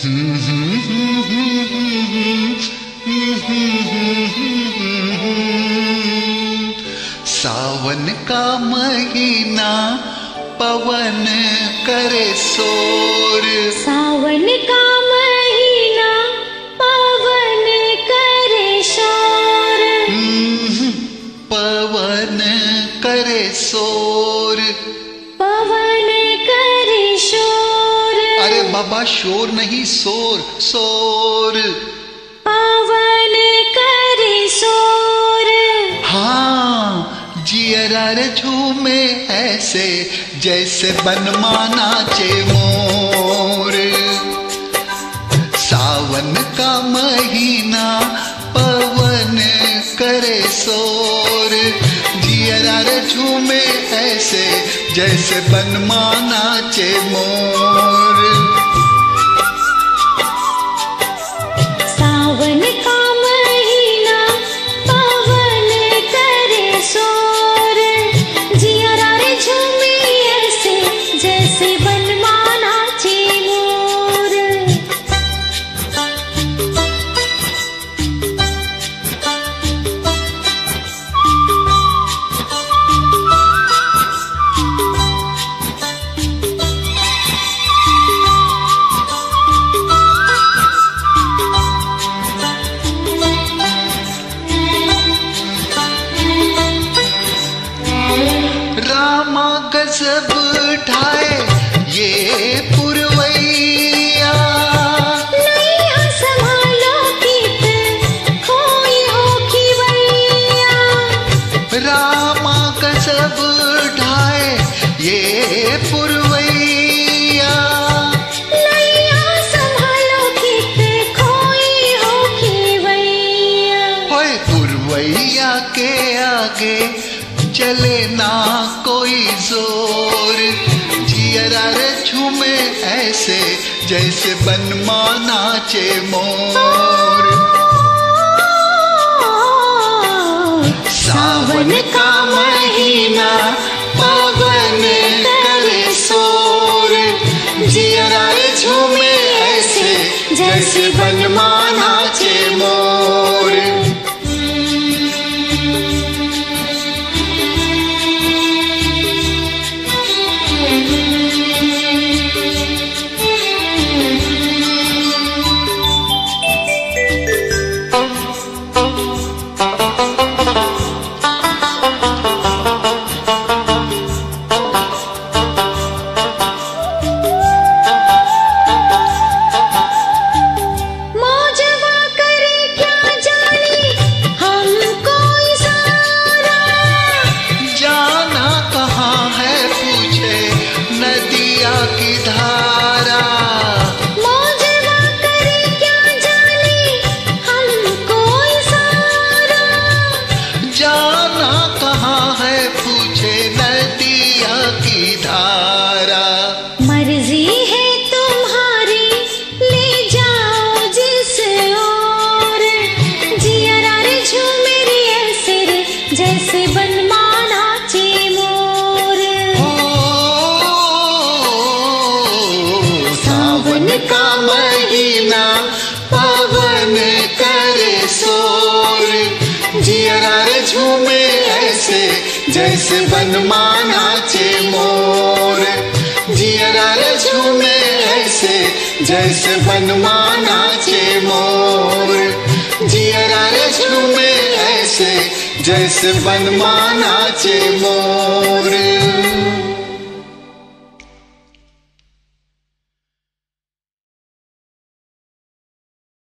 सावन का महीना पवन करे शोर। सावन का महीना पवन करे शोर। पवन करे शोर। पवन करे शोर। अरे बाबा शोर नहीं शोर, शोर। पवन करे शोर। हाँ जियरा रे झूमे ऐसे जैसे बनमा नाचे मोर। सावन का महीना पवन करे शोर। जियरा रे झूमे ऐसे जैसे बनमा नाचे मोर। सावन का महीना पवन करे शोर। जियरा रे झूमे ऐसे जैसे बनमा नाचे मोर। रामा गजब ढाए ये पुरवैया। नैया संभालो गीत खोई हो खिवैया। रामा गजब ढाए ये पुरवैया। नैया संभालो गीत खोई हो खिवैया। होए पुरवैया के आगे चले ना कोई जोर। जियरा रे झूमे ऐसे जैसे बनमा नाचे मोर। सावन का महीना पवन करे शोर। जियरा रे झूमे ऐसे जैसे बनमा नाचे मोर। की धारा मौजवा करे क्या जाने हमको इशारा। जाना कहाँ है पूछे नदिया की धारा। मर्जी है तुम्हारी ले जाओ जिस ओर। जियरा रे झूमे रे ऐसे रे जैसे बनमा नाचे मोर। सावन का महीना पवन करे शोर। जियरा रे झूमे ऐसे जैसे बनमा नाचे मोर। जियरा रे झूमे ऐसे जैसे बनमा नाचे मोर। जियरा रे झूमे ऐसे जैसे बनमा नाचे मोर।